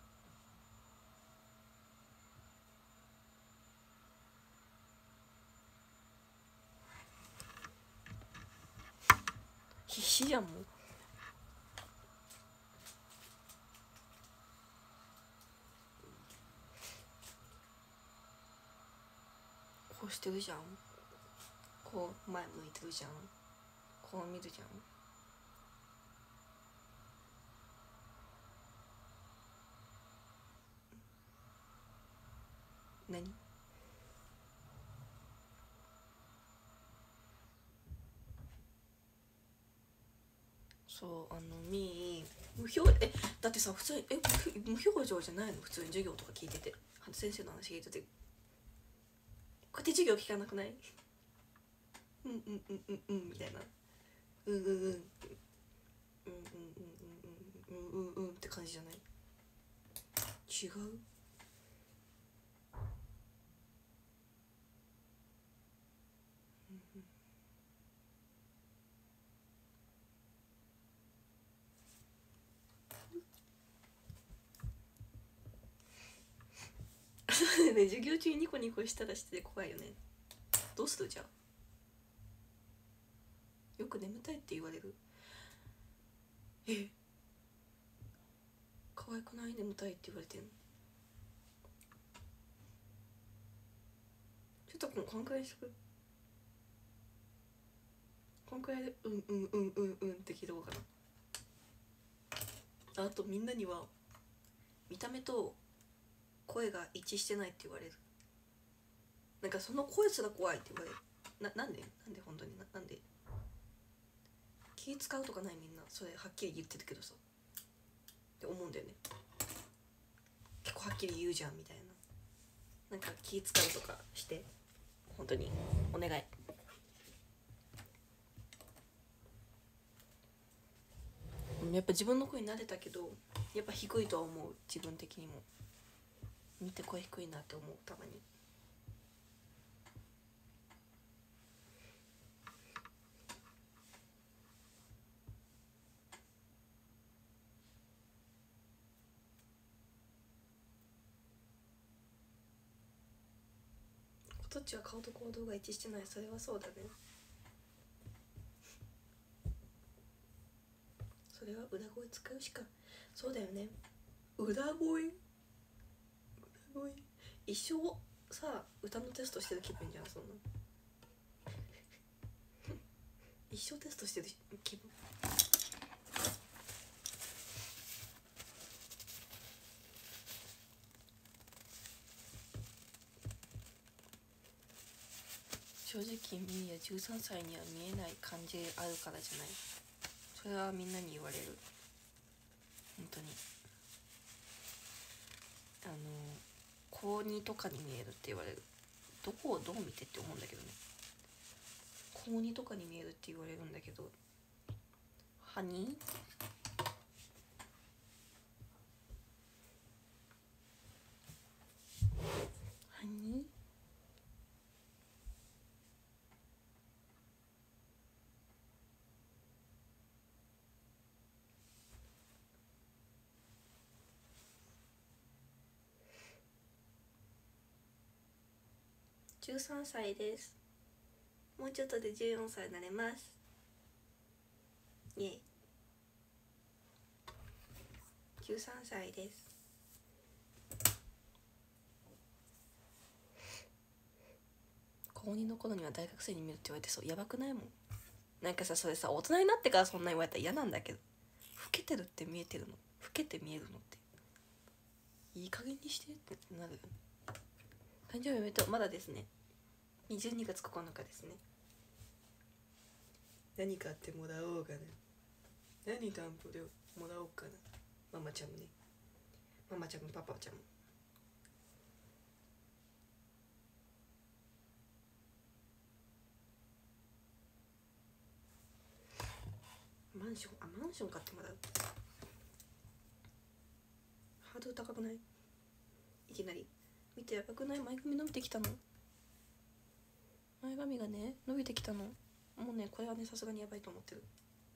必死じゃんもう。こうしてるじゃん。こう前向いてるじゃん。こう見るじゃん。何？そう、あのみー無表えだってさ、普通にえ無表情じゃないの？普通に授業とか聞いてて、先生の話聞いてて、こうやって授業聞かなくない？うんうんうんうんうんみたいな、うんうんうんうんうんうんうんうんうんうんうんって感じじゃない？違う？ね、授業中にニコニコしたらして怖いよね。どうする？じゃあよく眠たいって言われる。え、可愛くない？眠たいって言われてんの。ちょっとこんくらいにしとく。こんくらいでうんうんうんうんうんって聞いとこうかな。あとみんなには見た目と声が一致してないって言われる。なんかその声すら怖いって言われる。な、なんでなんで本当にな、なんで気使うとかない？みんなそれはっきり言ってるけどさって思うんだよね。結構はっきり言うじゃんみたいな。なんか気使うとかして本当にお願い。やっぱ自分の声に慣れたけどやっぱ低いとは思う。自分的にも見て声低いなって思うたまに。こっちは顔と行動が一致してない。それはそうだね。それは裏声使うしか。そうだよね。裏声裏声一生さ歌のテストしてる気分じゃんそんな一生テストしてる気分。正直ミーヤじゅうさんさいには見えない感じあるからじゃない。それはみんなに言われる。本当にあの高にとかに見えるって言われる。どこをどう見てって思うんだけどね。高にとかに見えるって言われるんだけど、ハニーハニーじゅうさんさいです。もうちょっとでじゅうよんさいになれます。イエイ。じゅうさんさいです。高にの頃には大学生に見るって言われてそうやばくないもん。なんかさそれさ大人になってからそんな言われたら嫌なんだけど、老けてるって見えてるの、老けて見えるのっていい加減にしてってなるよね。誕生日おめでとう。まだですね。じゅうにがつここのかですね。何買ってもらおうかな。何担保でもらおうかな。ママちゃんもね。ママちゃんもパパちゃんも。マンション、あ、マンション買ってもらう。ハードル高くない？いきなり見てやばくない？前髪伸びてきたの。前髪がね伸びてきたの。もうねこれはねさすがにやばいと思ってる。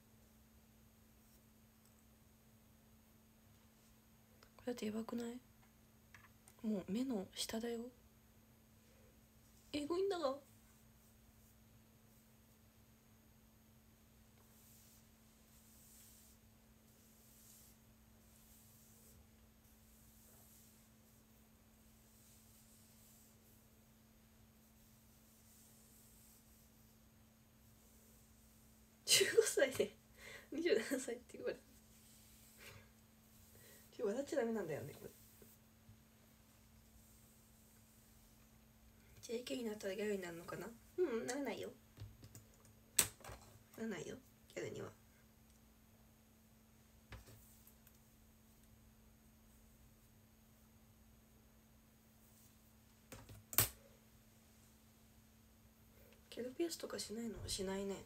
これだってやばくない？もう目の下だよ。エゴいんだが。じゅうごさいでにじゅうななさいって言われる。笑っちゃダメなんだよねこれ。 ジェーケー になったらギャルになるのかな。うんならないよ、ならないよギャルには。キャルピアスとかしないの？しないね。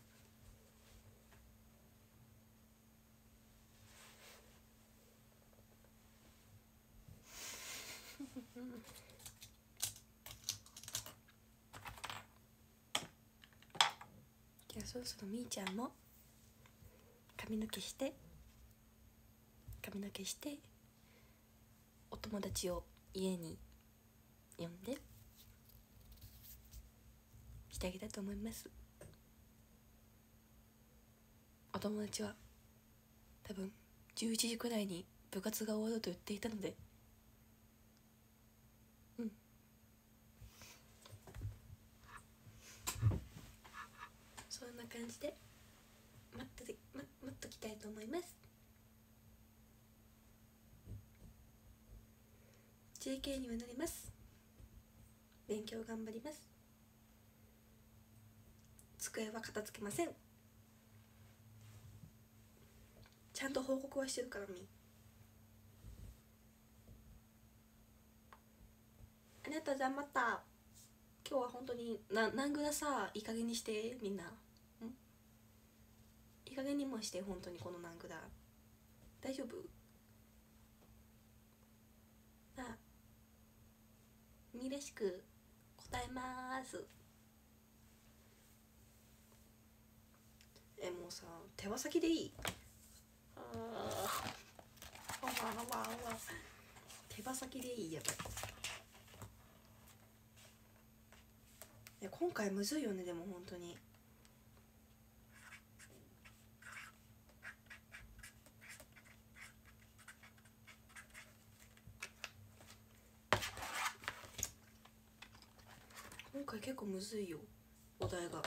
じゃあそろそろみーちゃんも髪の毛して髪の毛してお友達を家に呼んでしてあげたいと思います。 お友達は多分じゅういちじくらいに部活が終わると言っていたので、うんそんな感じで待っとき、ま、待っときたいと思います。 ジェーケー にはなります。勉強頑張ります。机は片付けません。ちゃんと報告はしてるからみ。ありがとうございました。今日は本当にな何ぐらさ、いい加減にしてみんな。んいい加減にもして、本当にこの何ぐら大丈夫なあ。みらしく答えます。えもうさ、手羽先でいい。ああわわわわ手羽先でいい。やばい。え今回むずいよね。でも本当に今回結構むずいよ、お題が。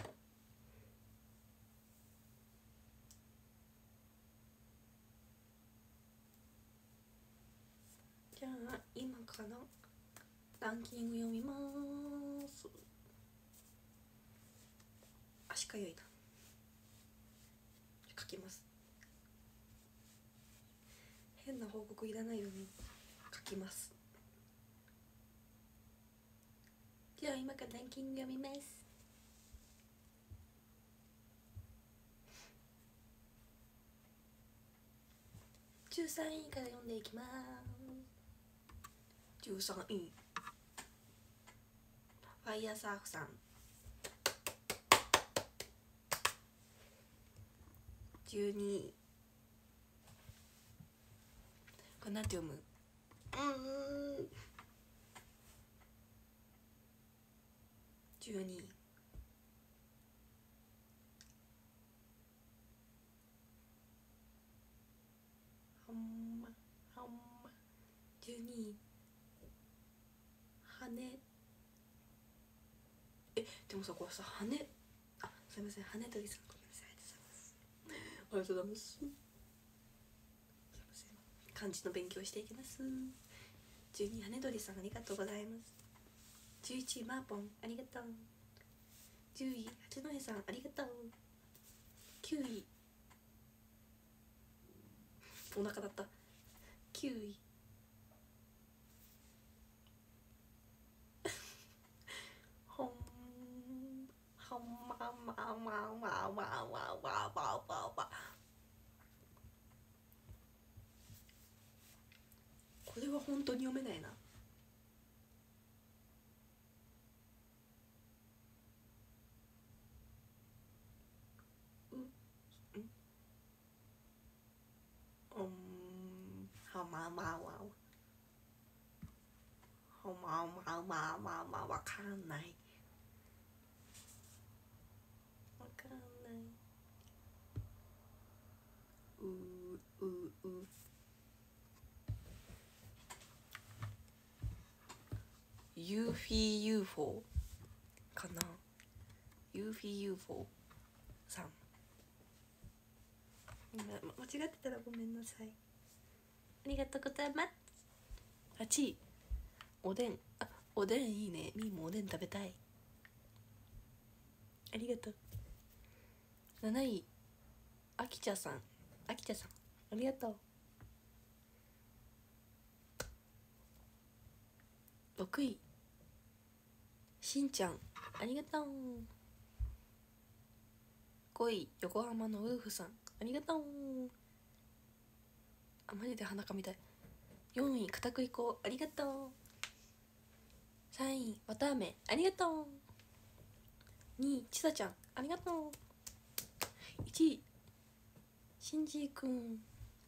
じゃあ今からランキング読みます。足かゆいな。書きます。変な報告いらないように書きます。じゃあ今からランキング読みます。じゅうさんいから読んでいきます。じゅうさんいファイヤーサーフさん。じゅうにいこれなんて読む？うん。じゅうにいほんまほんま。じゅうにい羽。えでもさ、これさ羽、あすいません、羽鳥さんごめんなさい。ありがとうございます。すいません、漢字の勉強していきます。じゅうにい羽鳥さんありがとうございます。じゅういちいマーポンありがとう。じゅうい八戸さんありがとう。きゅういお腹だった。きゅういほんほんまままままままままま。これは本当に読めないな。う、ん、うん、はままわ。はまままままわかんない。わかんない。ううう。ユーフィーユーフォーかな。ユーフィーユーフォーさん。間違ってたらごめんなさい。ありがとうございます。はちいおでん。あおでんいいね。みーもおでん食べたい。ありがとう。なないあきちゃさん。あきちゃさんありがとう。ろくいしんちゃんありがとう。ごい横浜のウルフさんありがとう。あマジで鼻かみたい。よんい片栗粉ありがとう。さんいわたあめありがとう。にいちさちゃんありがとう。いちいしんじくん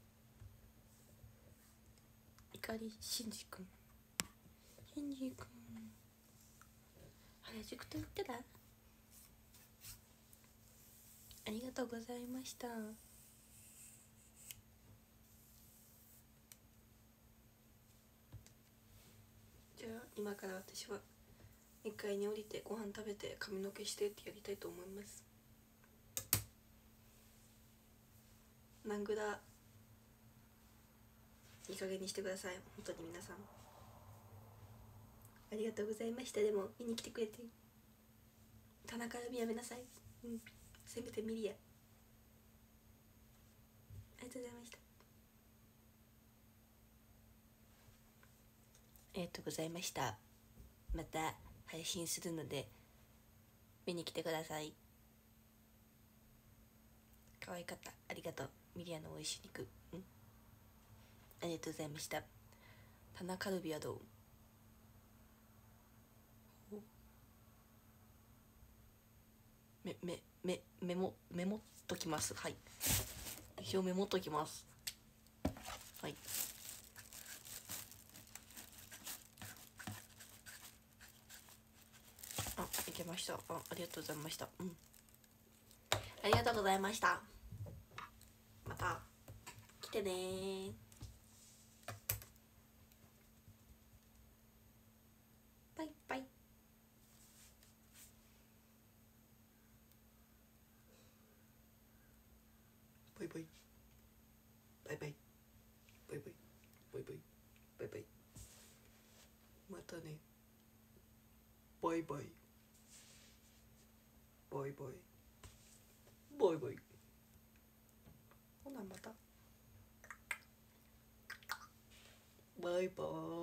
怒りしんじくんしんじくん原宿と言ったらありがとうございました。 今から私はいっかいに降りてご飯食べて髪の毛してってやりたいと思います。ナングラいい加減にしてください。本当に皆さんありがとうございました。でも見に来てくれて田中ルビやめなさい。うん、せめてミリア。ありがとうございました。ありがとうございました。また配信するので見に来てください。可愛かった。ありがとう。ミリアの美味しい肉。うん。ありがとうございました。田中ルビはどう？め、め、め、メモ、メモっときます。はい。一応メモっときます。はい。あ、いけました。あ、ありがとうございました。うん。ありがとうございました。また来てねー。バイバイ。バイバイ。バイバイ。バイバイ。バイバイ。バイバイ。またね。バイバイ。バイバイ。バイバイ。ほなまた。バイバイ。